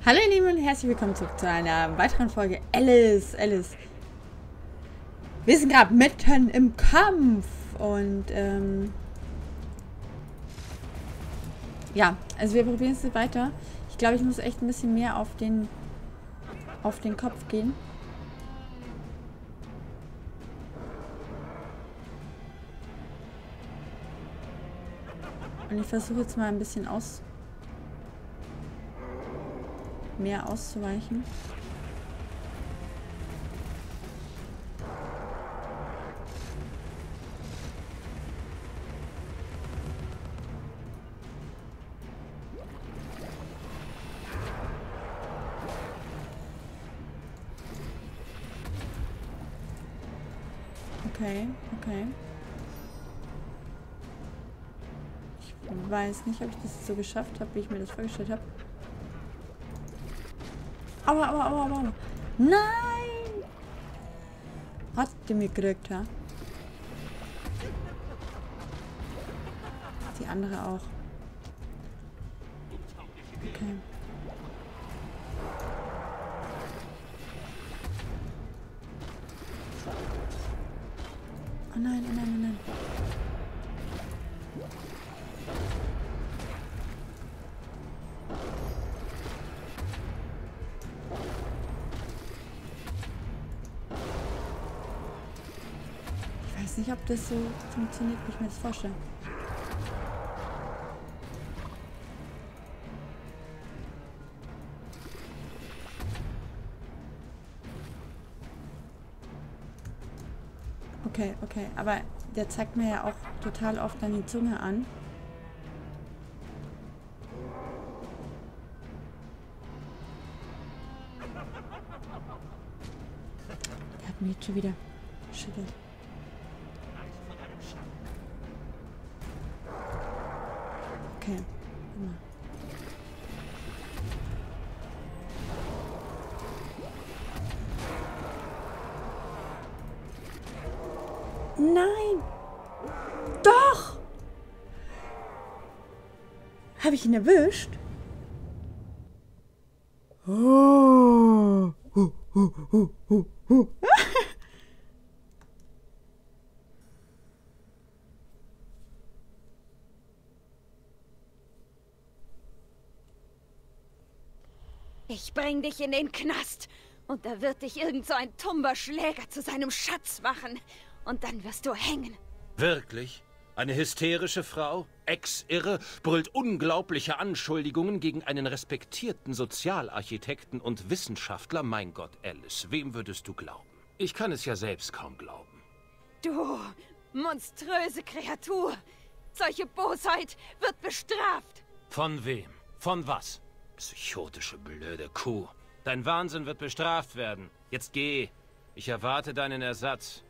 Hallo ihr Lieben und herzlich willkommen zurück zu einer weiteren Folge Alice. Wir sind gerade mitten im Kampf und ja, also wir probieren es weiter. Ich glaube, ich muss echt ein bisschen mehr auf den Kopf gehen. Und ich versuche jetzt mal ein bisschen mehr auszuweichen. Okay. Ich weiß nicht, ob ich das so geschafft habe, wie ich mir das vorgestellt habe. Aua. Nein! Hat die mir gekriegt, ja? Die andere auch. Okay. Oh nein. Ich weiß nicht, ob das so funktioniert, wie ich mir das vorstelle. Okay. Aber der zeigt mir ja auch total oft dann die Zunge an. Der hat mich jetzt schon wieder geschüttelt. Okay. Immer. Nein! Doch! Habe ich ihn erwischt? Oh. Ich bring dich in den Knast. Und da wird dich irgend so ein tumber Schläger zu seinem Schatz machen. Und dann wirst du hängen. Wirklich? Eine hysterische Frau, Ex-Irre, brüllt unglaubliche Anschuldigungen gegen einen respektierten Sozialarchitekten und Wissenschaftler. Mein Gott, Alice, wem würdest du glauben? Ich kann es ja selbst kaum glauben. Du monströse Kreatur. Solche Bosheit wird bestraft. Von wem? Von was? Psychotische, blöde Kuh. Dein Wahnsinn wird bestraft werden. Jetzt geh. Ich erwarte deinen Ersatz.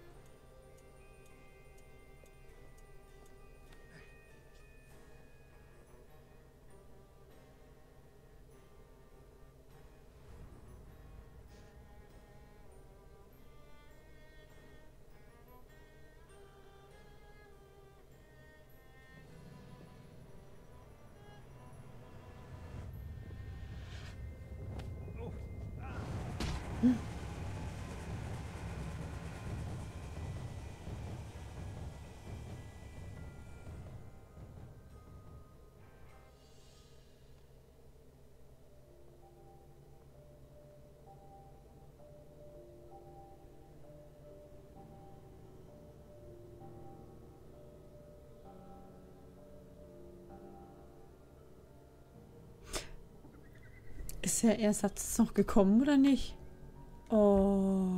Ist der Ersatz noch gekommen oder nicht? Oh.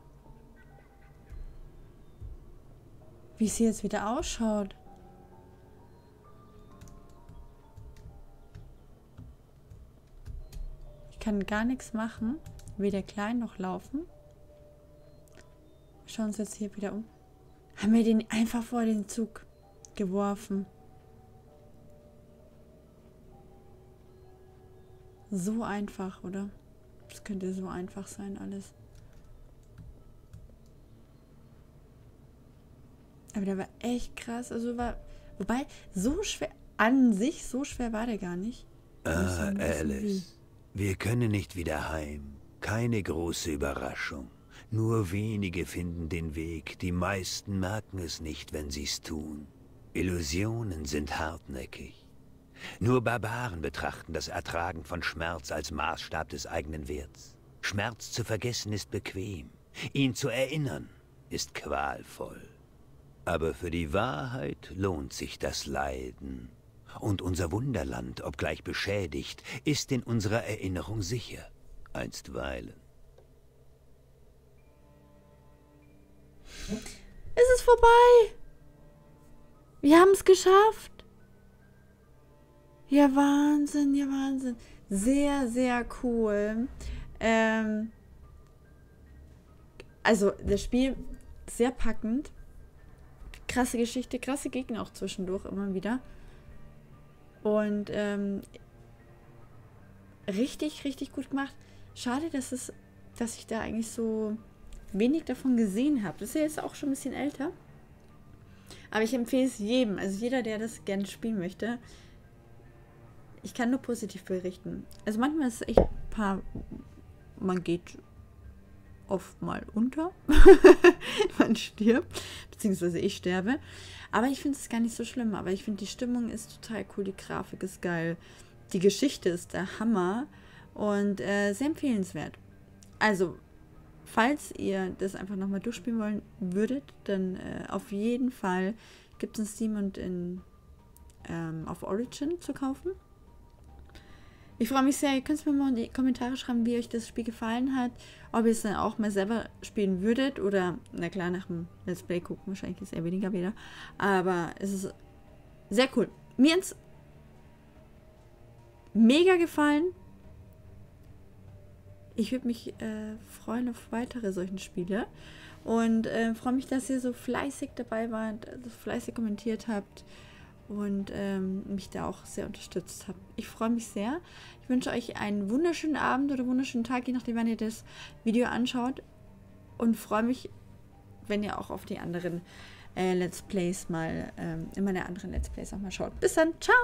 Wie sie jetzt wieder ausschaut. Ich kann gar nichts machen. Weder klein noch laufen. Schauen uns jetzt hier wieder um. Haben wir den einfach vor den Zug geworfen. So einfach, oder? Das könnte so einfach sein, alles. Aber der war echt krass. Also wobei, so schwer, an sich, so schwer war der gar nicht. Ah, Alice. Wir können nicht wieder heim. Keine große Überraschung. Nur wenige finden den Weg. Die meisten merken es nicht, wenn sie's tun. Illusionen sind hartnäckig. Nur Barbaren betrachten das Ertragen von Schmerz als Maßstab des eigenen Werts. Schmerz zu vergessen ist bequem. Ihn zu erinnern ist qualvoll. Aber für die Wahrheit lohnt sich das Leiden. Und unser Wunderland, obgleich beschädigt, ist in unserer Erinnerung sicher. Einstweilen. Es ist vorbei. Wir haben es geschafft. Ja, Wahnsinn, ja, Wahnsinn. Sehr, sehr cool. Also, das Spiel sehr packend. Krasse Geschichte, krasse Gegner auch zwischendurch immer wieder. Und richtig, richtig gut gemacht. Schade, dass ich da eigentlich so wenig davon gesehen habe. Das ist ja jetzt auch schon ein bisschen älter. Aber ich empfehle es jedem, also jeder, der das gerne spielen möchte. Ich kann nur positiv berichten. Also manchmal ist es echt man geht oft mal unter. Man stirbt. Beziehungsweise ich sterbe. Aber ich finde es gar nicht so schlimm. Aber ich finde, die Stimmung ist total cool. Die Grafik ist geil. Die Geschichte ist der Hammer. Und sehr empfehlenswert. Also, falls ihr das einfach nochmal durchspielen wollen würdet, dann auf jeden Fall gibt es in Steam und auf Origin zu kaufen. Ich freue mich sehr, ihr könnt es mir mal in die Kommentare schreiben, wie euch das Spiel gefallen hat, ob ihr es dann auch mal selber spielen würdet oder, na klar, nach dem Let's Play gucken, wahrscheinlich ist es eher weniger wieder, aber es ist sehr cool. Mir hat's mega gefallen. Ich würde mich freuen auf weitere solchen Spiele und freue mich, dass ihr so fleißig dabei wart, so fleißig kommentiert habt und mich da auch sehr unterstützt habt. Ich freue mich sehr. Ich wünsche euch einen wunderschönen Abend oder wunderschönen Tag, je nachdem, wann ihr das Video anschaut, und freue mich, wenn ihr auch auf die anderen Let's Plays mal, in meine anderen Let's Plays auch mal schaut. Bis dann, ciao!